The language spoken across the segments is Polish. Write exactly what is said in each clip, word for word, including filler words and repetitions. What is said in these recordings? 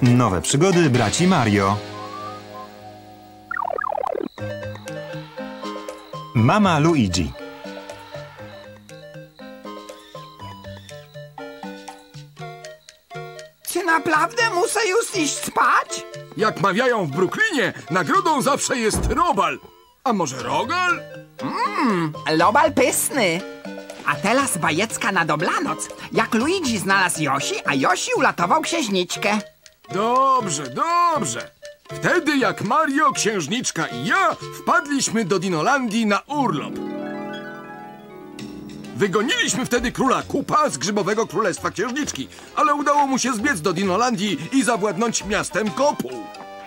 Nowe przygody braci Mario. Mama Luigi. Czy naprawdę muszę już iść spać? Jak mawiają w Brooklynie, nagrodą zawsze jest robal. A może rogal? Mmm, lobal pysny. A teraz bajecka na dobranoc. Jak Luigi znalazł Yoshi, a Yoshi uratował księżniczkę. Dobrze, dobrze. Wtedy jak Mario, księżniczka i ja wpadliśmy do Dinolandii na urlop. Wygoniliśmy wtedy króla Kupa z Grzybowego Królestwa Księżniczki, ale udało mu się zbiec do Dinolandii i zawładnąć miastem Kopuł.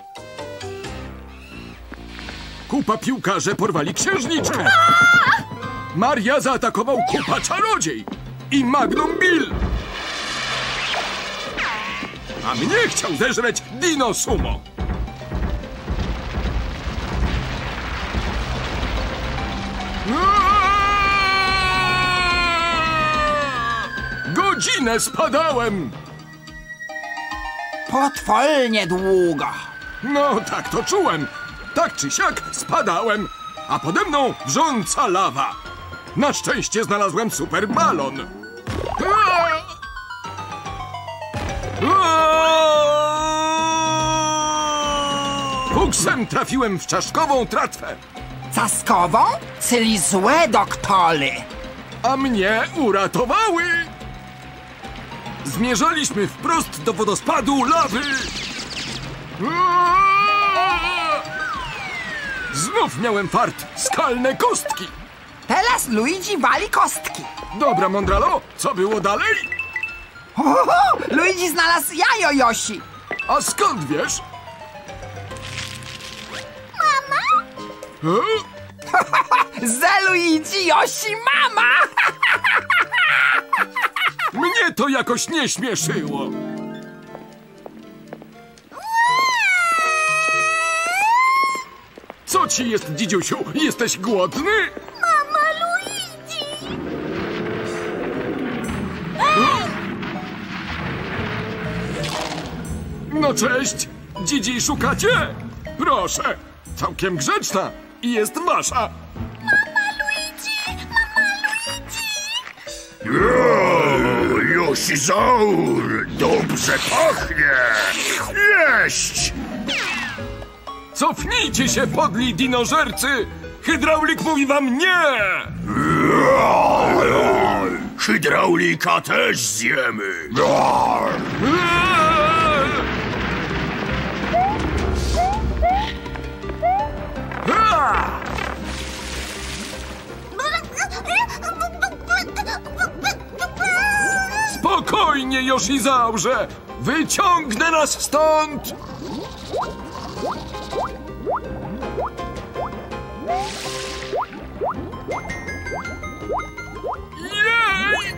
Kupa piłkarze porwali księżniczkę. Maria zaatakował Kupa czarodziej i Magnum Bill. A mnie chciał zeżreć Dino Sumo. Godzinę spadałem. Potwornie długo. No, tak to czułem. Tak czy siak spadałem, a pode mną wrząca lawa. Na szczęście znalazłem super balon. Fuksem trafiłem w czaszkową tratwę. Caskową? Czyli złe doktory. A mnie uratowały. Zmierzaliśmy wprost do wodospadu lawy. Znów miałem fart. Skalne kostki. Teraz Luigi wali kostki. Dobra, Mondralo, co było dalej? Oho, Luigi znalazł jajo Yoshi. A skąd wiesz? Mama? E? Ze Luigi Yoshi mama. Mnie to jakoś nie śmieszyło. Co ci jest, dzidziusiu? Jesteś głodny? Mama Luigi! No cześć! Dzidzi szukacie? Proszę! Całkiem grzeczna i jest wasza! Mama Luigi! Mama Luigi! O, Yoshizaur! Dobrze pachnie! Jeść! Cofnijcie się, podli dinożercy! Hydraulik mówi wam nie! Hydraulika też zjemy! Spokojnie, Yoshizaurze! Wyciągnę nas stąd! Jej!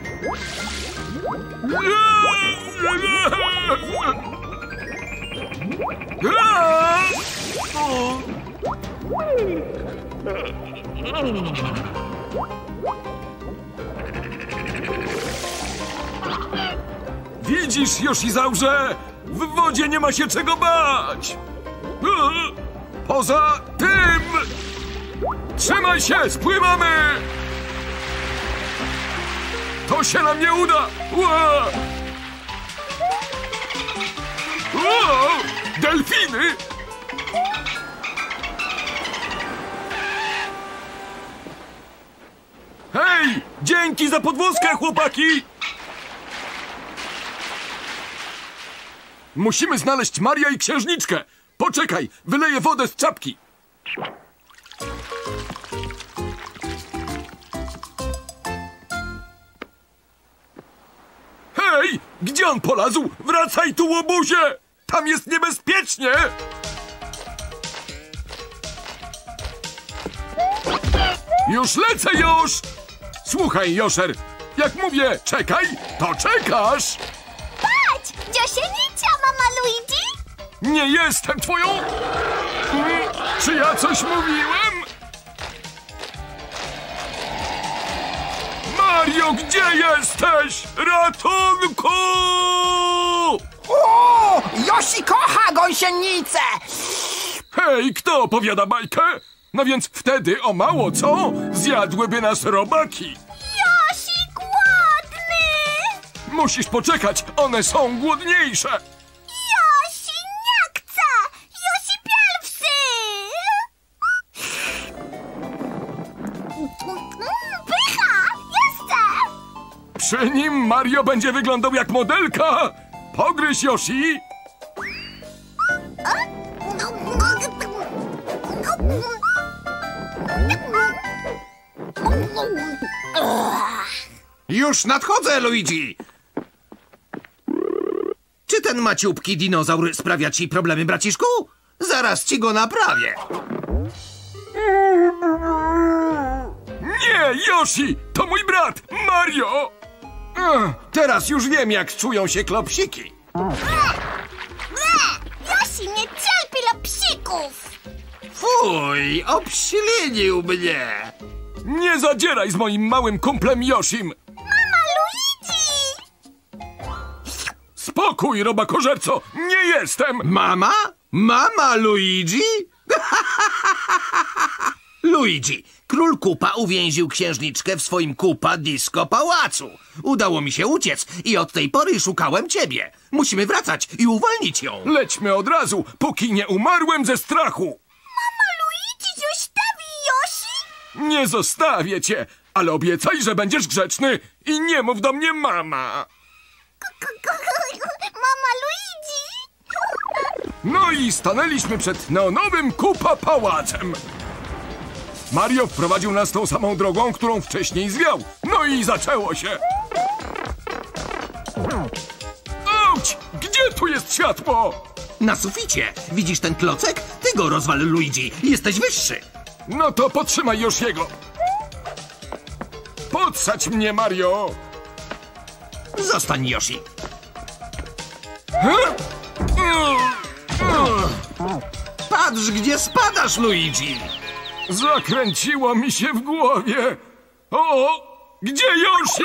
Widzisz, Yoshizaurze? W wodzie nie ma się czego bać! Poza tym! Trzymaj się, spływamy! To się nam nie uda! Ua! Ua! Delfiny! Hej! Dzięki za podwózkę, chłopaki! Musimy znaleźć Maria i księżniczkę! Poczekaj, wyleję wodę z czapki! Hej! Gdzie on polazł? Wracaj tu, łobuzie! Tam jest niebezpiecznie! Już lecę, już! Słuchaj, Joszer, jak mówię czekaj, to czekasz! Patrz! Dziosienica, mama Luigi! Nie jestem twoją... Czy ja coś mówiłem? Mario, gdzie jesteś? Ratunku! O! Yoshi gąsienicę! Hej, kto opowiada bajkę? No więc wtedy o mało co zjadłyby nas robaki. Josi głodny! Musisz poczekać, one są głodniejsze. Josi nie chce! Josi pierwszy! Pycha! Jestem! Przy nim Mario będzie wyglądał jak modelka. Pogryź, Yoshi. Już nadchodzę, Luigi! Czy ten maciupki dinozaur sprawia ci problemy, braciszku? Zaraz ci go naprawię. Nie, Yoshi, to mój brat, Mario. Ech, teraz już wiem, jak czują się klopsiki. Josi nie cierpi psików! Fuj, obślinił mnie. Nie zadzieraj z moim małym kumplem Yoshim. Mama Luigi! Spokój, robakożerco, nie jestem. Mama? Mama Luigi? Luigi, król Kupa uwięził księżniczkę w swoim Kupa Disco Pałacu. Udało mi się uciec i od tej pory szukałem ciebie. Musimy wracać i uwolnić ją. Lećmy od razu, póki nie umarłem ze strachu. Mama Luigi zostawi Josi? Nie zostawię cię, ale obiecaj, że będziesz grzeczny i nie mów do mnie mama. Mama Luigi! No i stanęliśmy przed neonowym Kupa Pałacem. Mario wprowadził nas tą samą drogą, którą wcześniej zwiał. No i zaczęło się. Auć! Gdzie tu jest światło? Na suficie. Widzisz ten klocek? Ty go rozwal, Luigi. Jesteś wyższy. No to podtrzymaj Yoshiego. Podsadź mnie, Mario. Zostań, Yoshi. Patrz, gdzie spadasz, Luigi. Zakręciło mi się w głowie. O! Gdzie Yoshi?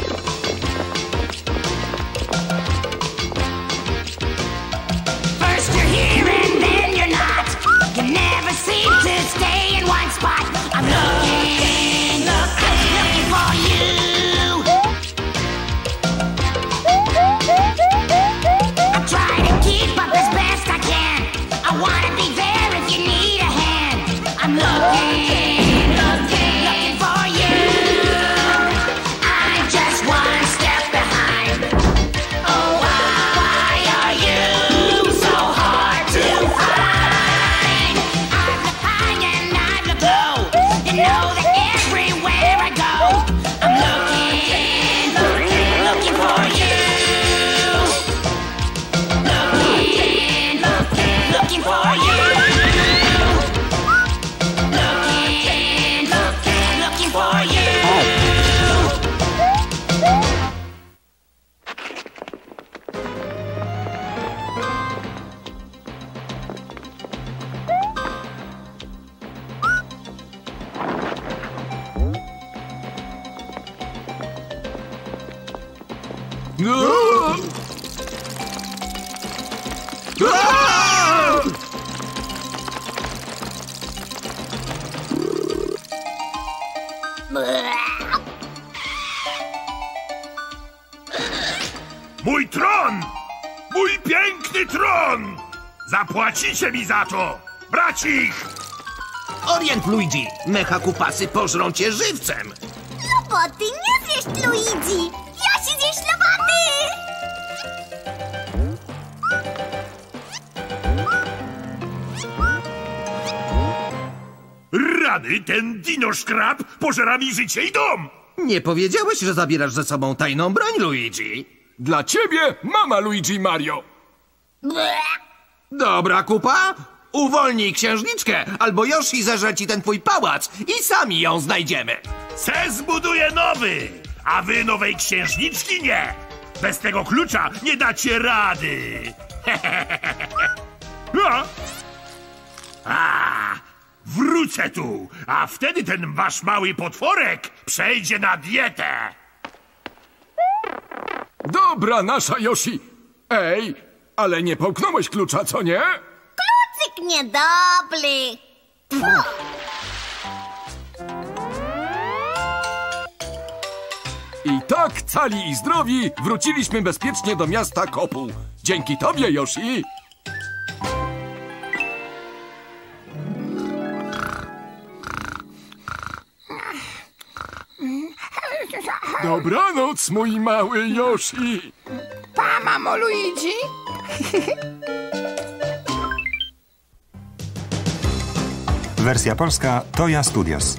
First you're here and then you're not. You never seem to stay in one spot. I'm looking, looking, looking for you. I try to keep up as best I can. I wanna be there if you need a hand. I'm looking, looking, looking for you. I'm just one step behind. Oh, why are you so hard to find? I've looked high and I've looked low. You know that everywhere I go, I'm looking, looking, looking for you. Looking, looking, looking for you. Looking, looking, looking for you. Mój tron! Mój piękny tron! Zapłacicie mi za to, bracik! Orient, Luigi. Mecha Kupasy pożrą cię żywcem. Loboty nie zjeść Luigi! Josi zjeść loboty! Rany, ten dinoszkrab pożera mi życie i dom! Nie powiedziałeś, że zabierasz ze sobą tajną broń, Luigi. Dla ciebie, mama Luigi Mario. Dobra, Kupa. Uwolnij księżniczkę, albo Yoshi zeżre ci ten twój pałac i sami ją znajdziemy. Se zbuduję nowy, a wy nowej księżniczki nie. Bez tego klucza nie dacie rady. A? A, wrócę tu, a wtedy ten wasz mały potworek przejdzie na dietę. Dobra, nasza Yoshi. Ej, Ale nie połknąłeś klucza, co nie? Klucyk niedobry. Tfu. I tak, cali i zdrowi, wróciliśmy bezpiecznie do miasta Kopuł. Dzięki tobie, Yoshi. Dobranoc, mój mały Yoshi. Pa, mamo Luigi. Wersja polska Toya Studios.